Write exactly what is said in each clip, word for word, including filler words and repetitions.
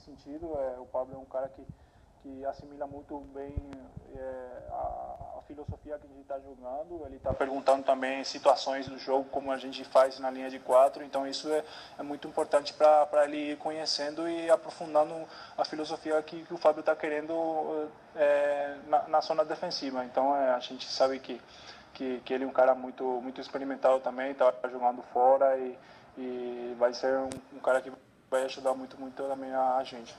sentido. É, o Pablo é um cara que, que assimila muito bem é, a, a filosofia que a gente está jogando. Ele está perguntando também situações do jogo, como a gente faz na linha de quatro. Então isso é, é muito importante para ele ir conhecendo e aprofundando a filosofia que, que o Fábio está querendo é, na, na zona defensiva. Então é, a gente sabe que, que, que ele é um cara muito, muito experimentado também, está jogando fora e, e vai ser um, um cara que vai ajudar muito, muito também a, a gente.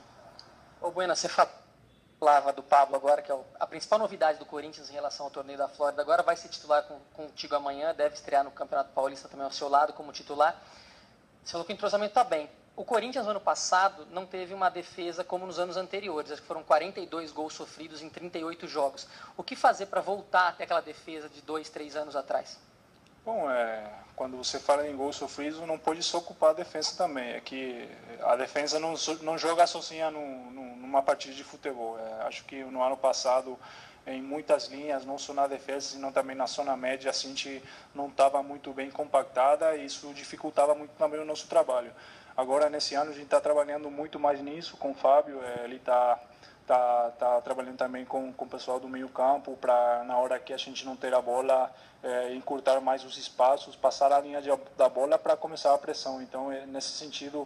Ô Bueno, você falava do Pablo agora, que é a principal novidade do Corinthians em relação ao torneio da Flórida. Agora vai ser titular com, contigo amanhã, deve estrear no Campeonato Paulista também ao seu lado como titular. Você falou que o entrosamento está bem. O Corinthians, no ano passado, não teve uma defesa como nos anos anteriores. Acho que foram quarenta e dois gols sofridos em trinta e oito jogos. O que fazer para voltar até aquela defesa de dois, três anos atrás? Bom, é, quando você fala em gol sofrido, não pode só ocupar a defesa também. É que a defesa não, não joga sozinha no, no, numa partida de futebol. É, acho que no ano passado, em muitas linhas, não só na defesa, senão também na zona média, a gente não estava muito bem compactada e isso dificultava muito também o nosso trabalho. Agora, nesse ano, a gente está trabalhando muito mais nisso com o Fábio. É, ele está tá, tá trabalhando também com, com o pessoal do meio campo para, na hora que a gente não ter a bola, é, encurtar mais os espaços, passar a linha de, da bola para começar a pressão. Então, é, nesse sentido,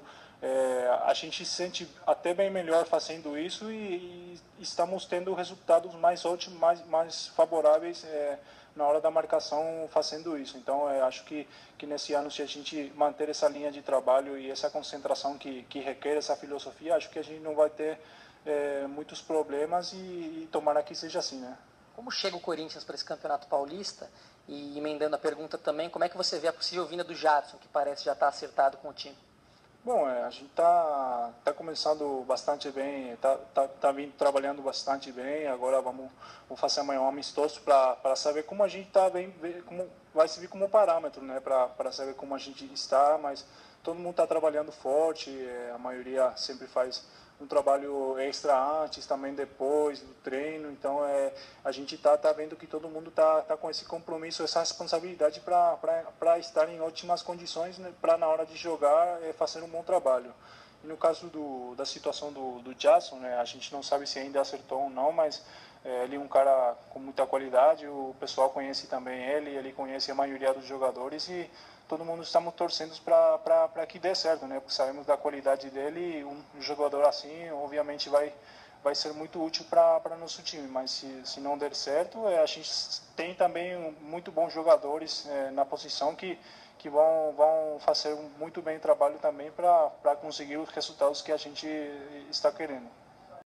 é, a gente se sente até bem melhor fazendo isso e, e estamos tendo resultados mais ótimos, mais, mais favoráveis é, na hora da marcação fazendo isso. Então, é, acho que, que nesse ano, se a gente manter essa linha de trabalho e essa concentração que, que requer essa filosofia, acho que a gente não vai ter é, muitos problemas e, e tomara que seja assim, né? Como chega o Corinthians para esse Campeonato Paulista? E emendando a pergunta também, como é que você vê a possível vinda do Jadson, que parece já estar acertado com o time? Bom, é, a gente está tá começando bastante bem, está tá, tá vindo trabalhando bastante bem. Agora vamos, vamos fazer amanhã um amistoso para saber como a gente está bem, como vai servir como parâmetro, né? Para saber como a gente está, mas todo mundo está trabalhando forte, é, a maioria sempre faz um trabalho extra antes, também depois do treino. Então é, a gente está tá vendo que todo mundo está tá com esse compromisso, essa responsabilidade para estar em ótimas condições, né, para na hora de jogar é, fazer um bom trabalho. E no caso do, da situação do, do Jadson, né, a gente não sabe se ainda acertou ou não, mas é, ele é um cara com muita qualidade, o pessoal conhece também ele, ele conhece a maioria dos jogadores e todo mundo estamos torcendo para que dê certo, né? Porque sabemos da qualidade dele e um jogador assim, obviamente, vai, vai ser muito útil para nosso time. Mas se, se não der certo, é, a gente tem também muito bons jogadores é, na posição que, que vão, vão fazer muito bem o trabalho também para conseguir os resultados que a gente está querendo.